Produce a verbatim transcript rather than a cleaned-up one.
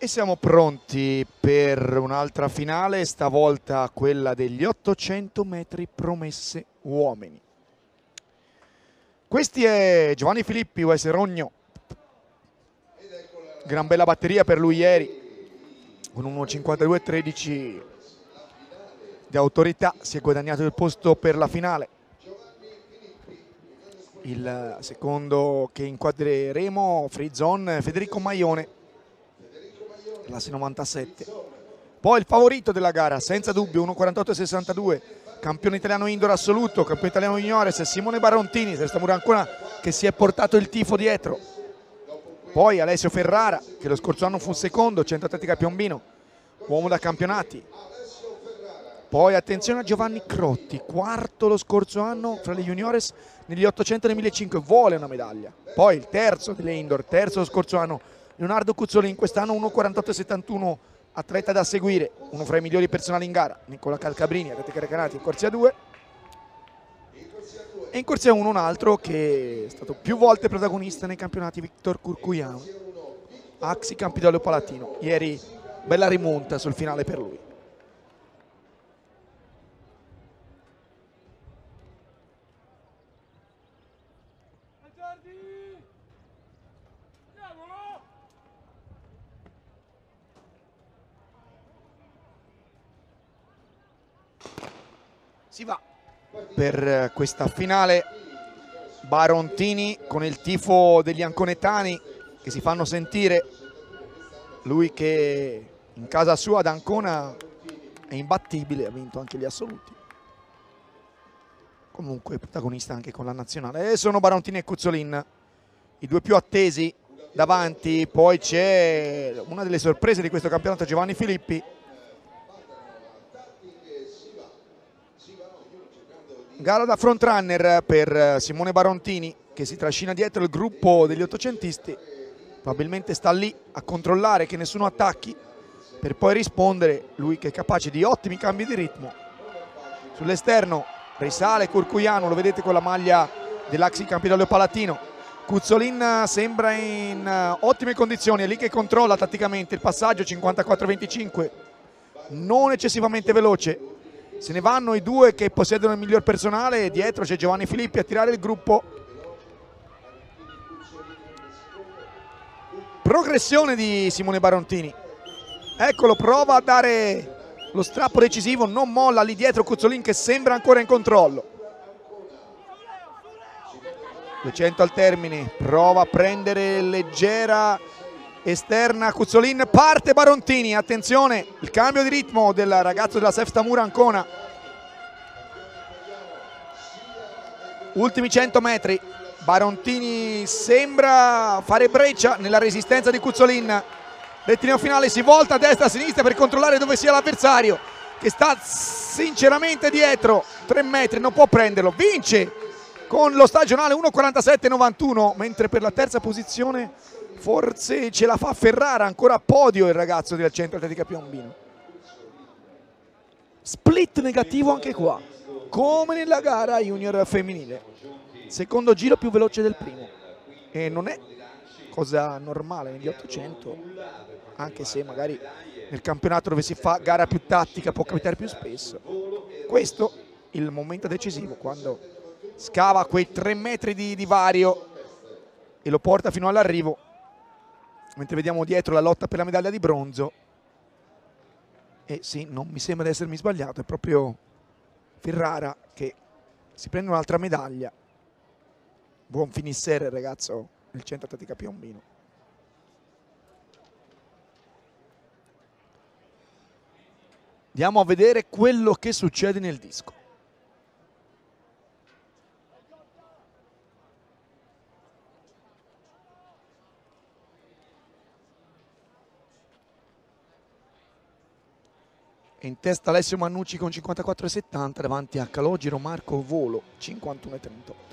E siamo pronti per un'altra finale, stavolta quella degli ottocento metri promesse uomini. Questi è Giovanni Filippi, U S Rogno. Gran bella batteria per lui ieri, con uno cinquantadue tredici di autorità, si è guadagnato il posto per la finale. Il secondo che inquadreremo, free zone, Federico Maione, classe novantasette. Poi il favorito della gara, senza dubbio, uno quarantotto sessantadue, campione italiano indoor assoluto, campione italiano juniores, Simone Barontini, Sestamura ancora che si è portato il tifo dietro. Poi Alessio Ferrara, che lo scorso anno fu secondo, centoatletica Piombino, uomo da campionati. Poi attenzione a Giovanni Crotti, quarto lo scorso anno fra le juniores negli ottocento e nei millecinquecento, vuole una medaglia. Poi il terzo delle indoor, terzo lo scorso anno, Leonardo Cuzzolin, quest'anno uno quarantotto settantuno, atleta da seguire, uno fra i migliori personali in gara. Nicola Calcabrini, atletica Recanati in corsia due. E in corsia uno un altro che è stato più volte protagonista nei campionati, Victor Curcuiano, Axi Campidoglio Palatino. Ieri bella rimonta sul finale per lui. Si va per questa finale. Barontini con il tifo degli anconetani che si fanno sentire. Lui che in casa sua ad Ancona è imbattibile, ha vinto anche gli assoluti. Comunque protagonista anche con la nazionale. E sono Barontini e Cuzzolin i due più attesi davanti. Poi c'è una delle sorprese di questo campionato, Giovanni Filippi. Gara da frontrunner per Simone Barontini, che si trascina dietro il gruppo degli ottocentisti. Probabilmente sta lì a controllare che nessuno attacchi per poi rispondere. Lui che è capace di ottimi cambi di ritmo. Sull'esterno risale Curcuiano, lo vedete con la maglia dell'Axi Campidoglio Palatino. Cuzzolin sembra in ottime condizioni, è lì che controlla tatticamente il passaggio, cinquantaquattro venticinque, non eccessivamente veloce. Se ne vanno i due che possiedono il miglior personale e dietro c'è Giovanni Filippi a tirare il gruppo. Progressione di Simone Barontini. Eccolo, prova a dare lo strappo decisivo, non molla lì dietro Cuzzolin che sembra ancora in controllo. duecento al termine, prova a prendere leggera esterna Cuzzolin, parte Barontini, attenzione il cambio di ritmo del ragazzo della Sestamura Ancona. Ultimi cento metri, Barontini sembra fare breccia nella resistenza di Cuzzolin. Rettilineo finale, si volta a destra a sinistra per controllare dove sia l'avversario che sta sinceramente dietro, tre metri, non può prenderlo, vince con lo stagionale uno quarantasette novantuno, mentre per la terza posizione forse ce la fa Ferrara, ancora a podio il ragazzo del Centro Atletica Piombino. Split negativo anche qua, come nella gara junior femminile. Secondo giro più veloce del primo. E non è cosa normale negli ottocento, anche se magari nel campionato dove si fa gara più tattica può capitare più spesso. Questo il momento decisivo, quando scava quei tre metri di divario e lo porta fino all'arrivo. Mentre vediamo dietro la lotta per la medaglia di bronzo. E sì, non mi sembra di essermi sbagliato, è proprio Ferrara che si prende un'altra medaglia. Buon finissere il ragazzo del Centro Atletica Piombino. Andiamo a vedere quello che succede nel disco. In testa Alessio Mannucci con cinquantaquattro settanta, davanti a Calogero Marco Volo cinquantuno trentotto.